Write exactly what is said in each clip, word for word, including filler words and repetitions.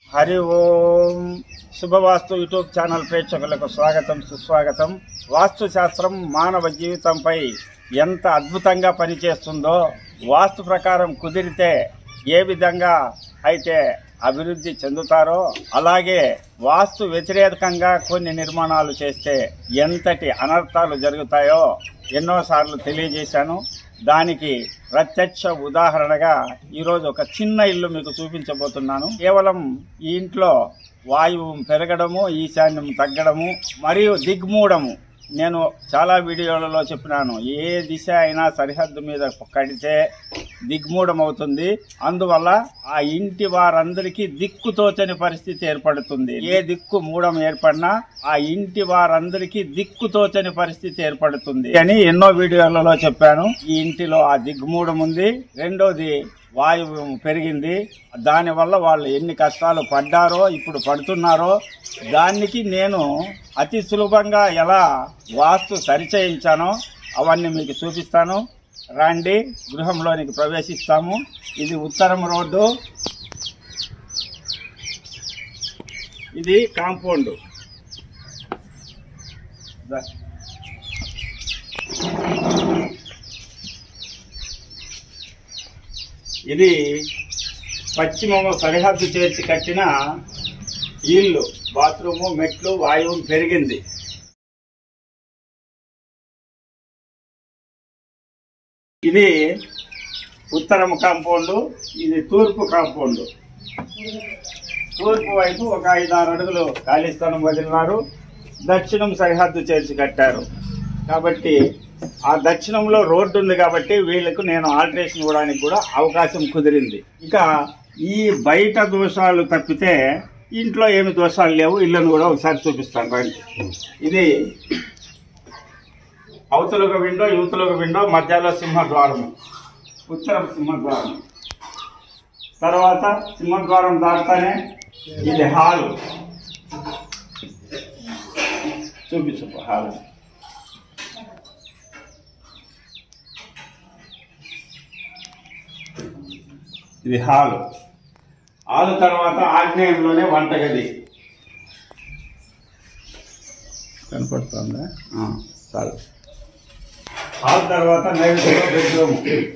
Hari Om. Shubhavastu YouTube channel ప్రేక్షకులకు స్వాగతం, సుస్వాగతం. వాస్తు శాస్త్రం మానవ జీవితంపై ఎంత అద్భుతంగా పనిచేస్తుందో, వాస్తు ప్రకారం కుదిరితే ఏ విధంగా అయితే అభివృద్ధి చెందుతారో, అలాగే వాస్తు వ్యతిరేకంగా కొన్ని నిర్మాణాలు చేస్తే ఎంతటి అనర్థాలు జరుగుతాయో ఎన్నోసార్లు తెలియజేశాను. దానికి ప్రత్యక్ష ఉదాహరణగా ఈరోజు ఒక చిన్న ఇల్లు మీకు చూపించబోతున్నాను. కేవలం ఈ ఇంట్లో వాయువు పెరగడము, ఈశాన్యం తగ్గడము మరియు దిగ్మూడము. నేను చాలా వీడియోలలో చెప్పినాను, ఏ దిశ అయినా సరిహద్దు మీద కడితే దిగ్మూఢం అవుతుంది. అందువల్ల ఆ ఇంటి వారందరికీ దిక్కు తోచని పరిస్థితి ఏర్పడుతుంది. ఏ దిక్కు మూఢం ఏర్పడినా ఆ ఇంటి వారందరికీ దిక్కు తోచని పరిస్థితి ఏర్పడుతుంది అని ఎన్నో వీడియోలలో చెప్పాను. ఈ ఇంటిలో ఆ దిగ్మూఢం ఉంది. రెండోది, వాయువు పెరిగింది. దానివల్ల వాళ్ళు ఎన్ని కష్టాలు పడ్డారో, ఇప్పుడు పడుతున్నారో, దానికి నేను అతి సులభంగా ఎలా వాస్తు సరిచేయించానో అవన్నీ మీకు చూపిస్తాను. రండి, గృహంలోనికి ప్రవేశిస్తాము. ఇది ఉత్తరం రోడ్డు, ఇది కాంపౌండ్. ఇది పశ్చిమము సరిహద్దు చేర్చి కట్టిన ఇల్లు. బాత్రూము, మెట్లు, వాయువు పెరిగింది. ఇది ఉత్తరము కాంపౌండ్, ఇది తూర్పు కాంపౌండ్. తూర్పు వైపు ఒక ఐదారు అడుగులు ఖాళీ స్థలం వదిలినారు. దక్షిణం సరిహద్దు చేర్చి కట్టారు. కాబట్టి ఆ దక్షిణంలో రోడ్డు ఉంది కాబట్టి వీళ్ళకు నేను ఆల్టరేషన్ ఇవ్వడానికి కూడా అవకాశం కుదిరింది. ఇక ఈ బయట దోషాలు తప్పితే ఇంట్లో ఏమి దోషాలు లేవు. ఇళ్ళను కూడా ఒకసారి చూపిస్తాను రండి. ఇది అవతలొక విండో, యువతలొక విండో, మధ్యలో సింహద్వారము, ఉత్తరం సింహద్వారం. తర్వాత సింహద్వారం దాటుతానే ఇది హాలు. చూపించు హాలు. ఇది హాలు. హాలు తర్వాత ఆగ్నేయంలోనే వంటగది కనపడుతుందా? చాలు. హాల్ తర్వాత నైవేద్యం బెడ్రూమ్.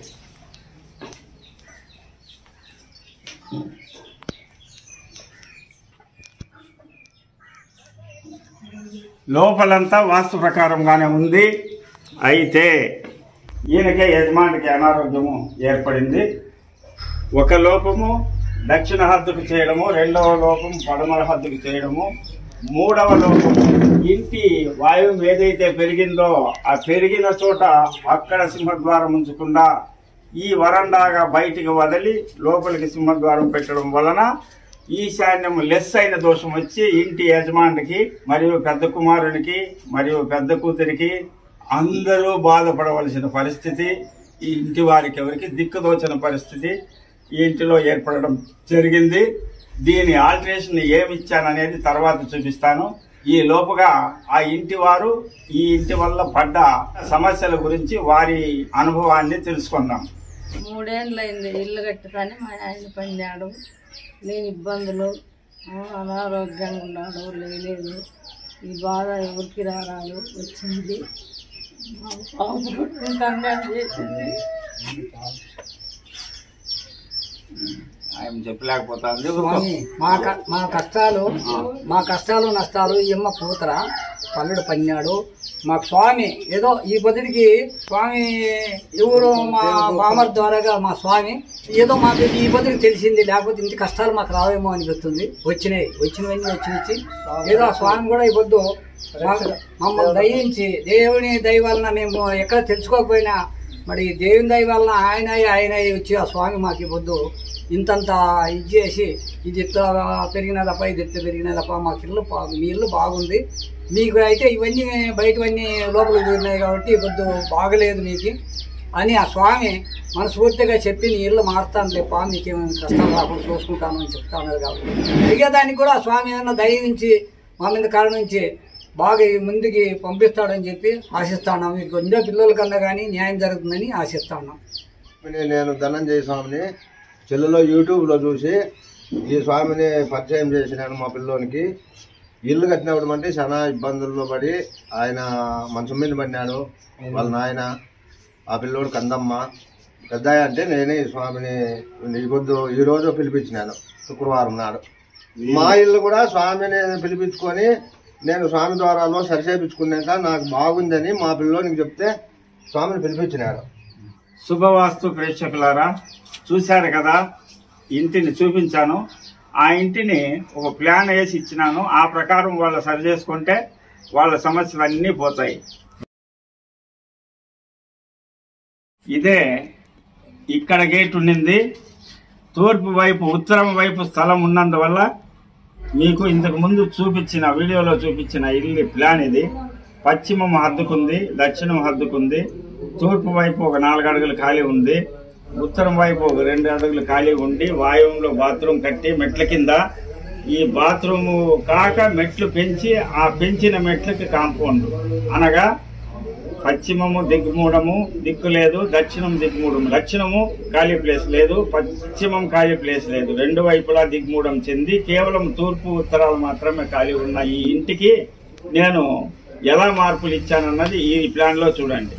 లోపలంతా వాస్తు ప్రకారంగానే ఉంది. అయితే ఈయనకే, యజమానికి అనారోగ్యము ఏర్పడింది. ఒక లోపము దక్షిణ హద్దుకు చేయడము, రెండవ లోపం పడమర హద్దుకు చేయడము, మూడవ లోపం ఇంటి వాయువు ఏదైతే పెరిగిందో ఆ పెరిగిన చోట అక్కడ సింహద్వారం ఉంచకుండా ఈ వరండాగా బయటికి వదిలి లోపలికి సింహద్వారం పెట్టడం వలన ఈశాన్యం లెస్ అయిన దోషం వచ్చి ఇంటి యజమానికి మరియు పెద్ద కుమారునికి మరియు పెద్ద కూతురికి అందరూ బాధపడవలసిన పరిస్థితి, ఈ ఇంటి వారికి ఎవరికి దిక్కుదోచని పరిస్థితి ఈ ఇంటిలో ఏర్పడడం జరిగింది. దీని ఆల్టరేషన్ ఏమి ఇచ్చాననేది తర్వాత చూపిస్తాను. ఈ లోపుగా ఆ ఇంటి వారు ఈ ఇంటి వల్ల పడ్డ సమస్యల గురించి వారి అనుభవాన్ని తెలుసుకుందాం. మూడేళ్ళైంది ఇల్లు కట్టుతానే మా ఆయన పడినాడు. లేని ఇబ్బందులు, అనారోగ్యంగా ఉన్నాడు, లేదు. ఈ బాధ ఎవరికి రారాదు వచ్చింది. చేసింది ఆయన చెప్పలేకపోతుంది. మా కష్టాలు మా కష్టాలు నష్టాలు ఎమ్మ కూతుర పల్లెడు పన్నాడు. మాకు స్వామి ఏదో ఈ బదుడికి స్వామి ఎవరు మా బామర్ ద్వారాగా మా స్వామి ఏదో మాకు ఈ బదుడికి తెలిసింది. లేకపోతే ఇంటి కష్టాలు మాకు రావేమో అనిపిస్తుంది. వచ్చినాయి వచ్చినవన్నీ వచ్చి ఏదో ఆ స్వామి కూడా ఈ పొద్దు మమ్మల్ని దయించి, దేవుని దయ వలన మేము ఎక్కడ తెలుసుకోకపోయినా మరి దేవుని దయ వలన ఆయన ఆయన వచ్చి ఆ స్వామి మాకు ఈ పొద్దు ఇంతంత ఇది చేసి, ఇది ఇట్లా పెరిగినదప్ప, ఇది ఎట్లా పెరిగినదప్ప, మాకు ఇల్లు మీ ఇల్లు బాగుంది, మీకు అయితే ఇవన్నీ బయటవన్నీ లోపల దూరినాయి కాబట్టి కొద్ది బాగలేదు మీకు అని ఆ స్వామి మనస్ఫూర్తిగా చెప్పి నీ ఇల్లు మారుతాను లేప, నీకేమైనా కష్టాలు రాకుండా చూసుకుంటాను అని చెప్తాను కాబట్టి అడిగేదానికి కూడా ఆ స్వామి ఏమన్నా దయించి మా మీద కారణించి బాగా ముందుకి పంపిస్తాడని చెప్పి ఆశిస్తాను. మీకు ఇందో పిల్లల కన్నా కానీ న్యాయం జరుగుతుందని ఆశిస్తాను. నేను ధనంజయ స్వామిని చెల్లలో యూట్యూబ్లో చూసి ఈ స్వామిని పరిచయం చేసినాను మా పిల్లోనికి. ఇల్లు కట్టినప్పుడు అంటే చాలా ఇబ్బందుల్లో పడి ఆయన మంచం మీద పడినాడు. వాళ్ళ నాయన, ఆ పిల్లోడు కందమ్మ పెద్ద అంటే నేనే ఈ స్వామిని ఈ పొద్దు ఈరోజు పిలిపించినాను, శుక్రవారం నాడు. మా ఇల్లు కూడా స్వామిని పిలిపించుకొని నేను స్వామి ద్వారాలో సరిచేపించుకున్నాక నాకు బాగుందని మా పిల్లోనికి చెప్తే స్వామిని పిలిపించినాడు. శుభవాస్తు ప్రేక్షకులారా, చూశారు కదా, ఇంటిని చూపించాను. ఆ ఇంటిని ఒక ప్లాన్ వేసి ఇచ్చినాను. ఆ ప్రకారం వాళ్ళు సరి చేసుకుంటే వాళ్ళ సమస్యలు అన్నీ పోతాయి. ఇదే ఇక్కడ గేట్ ఉండింది. తూర్పు వైపు ఉత్తరం వైపు స్థలం ఉన్నందువల్ల మీకు ఇంతకు ముందు చూపించిన వీడియోలో చూపించిన ఇల్లు ప్లాన్ ఇది. పశ్చిమం హద్దుకుంది, దక్షిణం హద్దుకుంది. తూర్పు వైపు ఒక నాలుగు అడుగులు ఖాళీ ఉంది, ఉత్తరం వైపు ఒక రెండు అడుగులు ఖాళీ ఉండి వాయువులో బాత్రూమ్ కట్టి మెట్ల కింద ఈ బాత్రూమ్ కాక మెట్లు పెంచి ఆ పెంచిన మెట్లకి కాంపౌండ్ అనగా పశ్చిమము దిగ్మూడము దిక్కు లేదు, దక్షిణం దిగ్మూడము. దక్షిణము ఖాళీ ప్లేస్ లేదు, పశ్చిమం ఖాళీ ప్లేస్ లేదు. రెండు వైపులా దిగ్మూడం చెంది కేవలం తూర్పు ఉత్తరాలు మాత్రమే ఖాళీ ఉన్న ఈ ఇంటికి నేను ఎలా మార్పులు ఇచ్చానన్నది ఈ ప్లాన్లో చూడండి.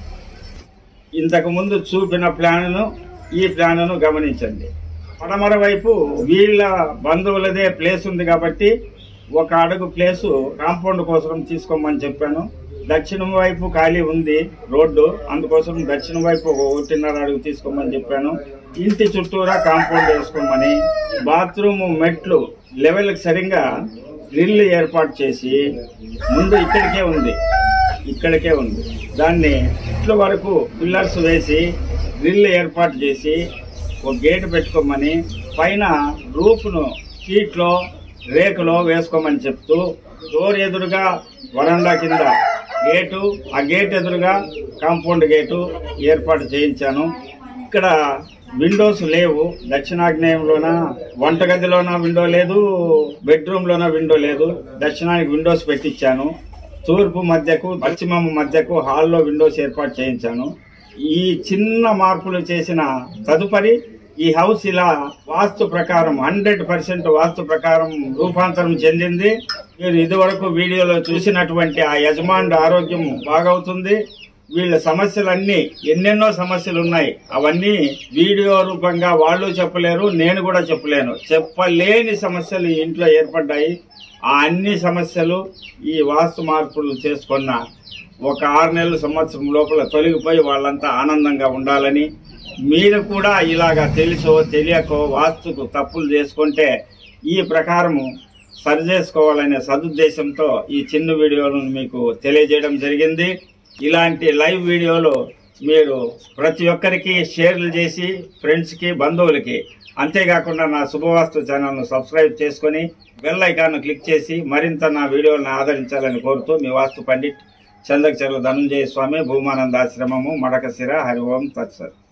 ఇంతకు ముందు చూపిన ప్లాన్ను ఈ ప్లాన్ను గమనించండి. పడమర వైపు వీళ్ళ బంధువులదే ప్లేస్ ఉంది కాబట్టి ఒక అడుగు ప్లేసు కాంపౌండ్ కోసం తీసుకోమని చెప్పాను. దక్షిణం వైపు ఖాళీ ఉంది రోడ్డు, అందుకోసం దక్షిణం వైపు ఒకటిన్నర అడుగు తీసుకోమని చెప్పాను. ఇంటి చుట్టూరా కాంపౌండ్ వేసుకోమని, బాత్రూమ్ మెట్లు లెవెల్కి సరిగ్గా గ్రిల్ ఏర్పాటు చేసి, ముందు ఇక్కడికే ఉంది ఇక్కడికే ఉంది దాన్ని ఇట్ల వరకు పిల్లర్స్ వేసి గ్రిల్ ఏర్పాటు చేసి ఒక గేటు పెట్టుకోమని, పైన రూఫ్ను షీట్లో రేకులో వేసుకోమని చెప్తూ, డోర్ ఎదురుగా వరండా కింద గేటు, ఆ గేట్ ఎదురుగా కాంపౌండ్ గేటు ఏర్పాటు చేయించాను. ఇక్కడ విండోస్ లేవు. దక్షిణాగ్నేయంలోన వంటగదిలోన విండో లేదు, బెడ్రూమ్లోన విండో లేదు. దక్షిణానికి విండోస్ పెట్టించాను. తూర్పు మధ్యకు పశ్చిమం మధ్యకు హాల్లో విండోస్ ఏర్పాటు చేయించాను. ఈ చిన్న మార్పులు చేసిన తదుపరి ఈ హౌస్ ఇలా వాస్తు ప్రకారం హండ్రెడ్ పర్సెంట్ వాస్తు ప్రకారం రూపాంతరం చెందింది. మీరు ఇదివరకు వీడియోలో చూసినటువంటి ఆ యజమానుడి ఆరోగ్యం బాగవుతుంది. వీళ్ళ సమస్యలన్నీ ఎన్నెన్నో సమస్యలు ఉన్నాయి, అవన్నీ వీడియో రూపంగా వాళ్ళు చెప్పలేరు, నేను కూడా చెప్పలేను. చెప్పలేని సమస్యలు ఈ ఇంట్లో ఏర్పడ్డాయి. ఆ అన్ని సమస్యలు ఈ వాస్తు మార్పులు చేసుకున్న ఒక ఆరు నెలల సంవత్సరం లోపల తొలగిపోయి వాళ్ళంతా ఆనందంగా ఉండాలని, మీరు కూడా ఇలాగా తెలుసో తెలియకో వాస్తుకు తప్పులు చేసుకుంటే ఈ ప్రకారము సరి చేసుకోవాలనే సదుద్దేశంతో ఈ చిన్న వీడియోలను మీకు తెలియజేయడం జరిగింది. ఇలాంటి లైవ్ వీడియోలు మీరు ప్రతి ఒక్కరికి షేర్లు చేసి ఫ్రెండ్స్కి, బంధువులకి, అంతేకాకుండా నా శుభవాస్తు ఛానల్ను సబ్స్క్రైబ్ చేసుకొని బెల్ ఐకాన్ను క్లిక్ చేసి మరింత నా వీడియోలను ఆదరించాలని కోరుతూ మీ వాస్తు పండిట్ చందకచర్ల ధనంజయ స్వామి, భూమానంద ఆశ్రమము, మడకశిర. హరి ఓం తత్సత్.